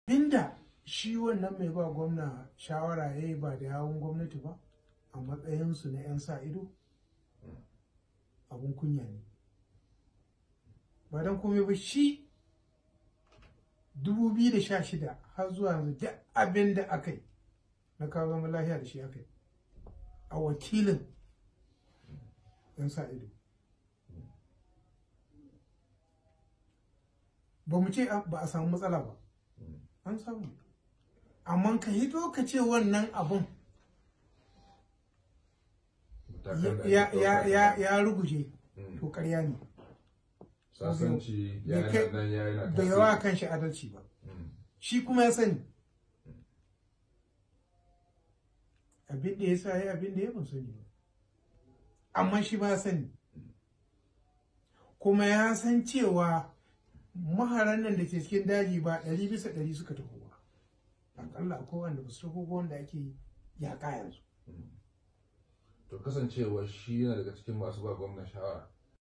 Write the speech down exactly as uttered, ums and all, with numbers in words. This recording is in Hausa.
inda shi wannan mai ba gwamna shawara ya yi ba da yawun gwamnati ba a matsayinsu na 'yan sa ido abun kunya ne ba don komai ba. Shi dubu biyu da sha shida har zuwa yanzu duk abin da aka yi na kawo zaman lafiya da shi aka yi a wakilin 'yan sa ido. Ba mu ce ba a samu matsala ba, an samu, amma ka hito ka ce wannan abun ya, ya, ya, ya ruguje to ƙarya ne. Sasanci yana nan ya yana da yawa kan shi adalci ba, shi kuma ya sani abin da ya sa ya abin da ya ban sani ba, amma shi ba ya sani kuma ya san cewa maharan nan da ke cikin daji ba ɗari bisa ɗari suka taho ba, akalla akwai wanda ba su taho ba wanda ake yaƙa yanzu. To kasancewa shi yana daga cikin masu ba gwamna shawara,